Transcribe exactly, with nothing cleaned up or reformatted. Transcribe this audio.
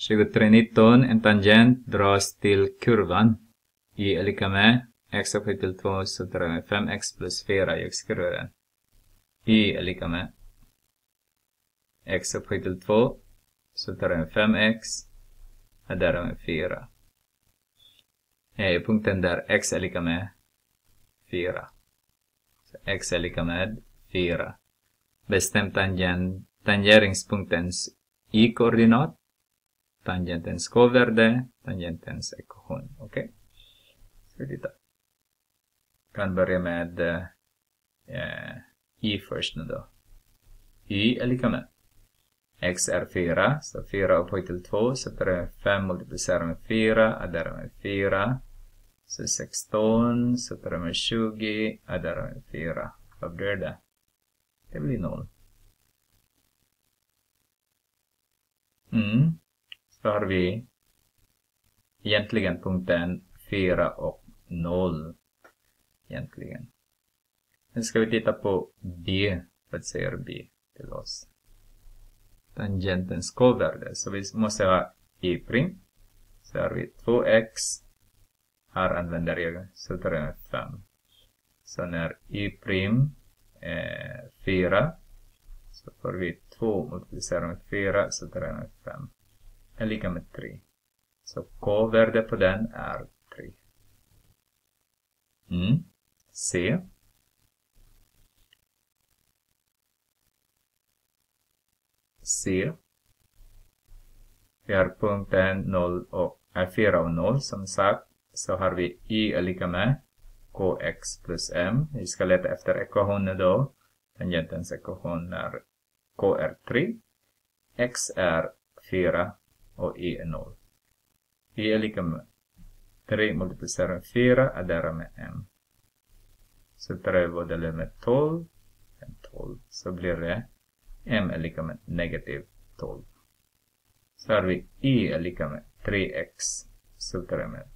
tjugotre nitton, en tangent dras till kurvan. Y är lika med x upphöjt till två, så drar jag med fem x plus fyra i x-kurvan. Y är lika med x upphöjt till två, så drar jag med fem x, och där är med fyra. I punkten där x är lika med fyra. Så x är lika med fyra. Bestäm tangent, tangeringspunktens y-koordinat, tangentens k-värde, tangentens ekvation. Okej? Okay? Så titta. Kan börja med eh, y först nu då. Y är lika med x är fyra, så fyra upphöjt till två, så tar jag fem multiplicerar med fyra, adderar med fyra. Så sexton, så tar jag med tjugo, adderar med fyra. Vad blir det? Det blir noll. Mm. Så har vi egentligen punkten fyra och noll. Egentligen. Nu ska vi titta på B. Vad säger B till oss? Tangentens k-värde. Så vi måste ha y'. Så har vi två x. Här använder jag, så tar jag fem. Så när y' är fyra, så får vi två multiplicerar med fyra, så tar jag fem. Är lika med tre. Så k-värde på den är tre. Mm. C. C. Vi har punkten noll och är fyra och noll som sagt. Så har vi y är lika med kx plus m. Vi ska leta efter ekvationen då. Tangentens ekvation är k är tre. X är fyra och y är noll. Y är lika med tre multiplicerar med fyra, adderar med m. Så tre delar med tolv. tolv. Så blir det m är lika med negativ tolv. Så har vi y är lika med tre x. Så tar jag med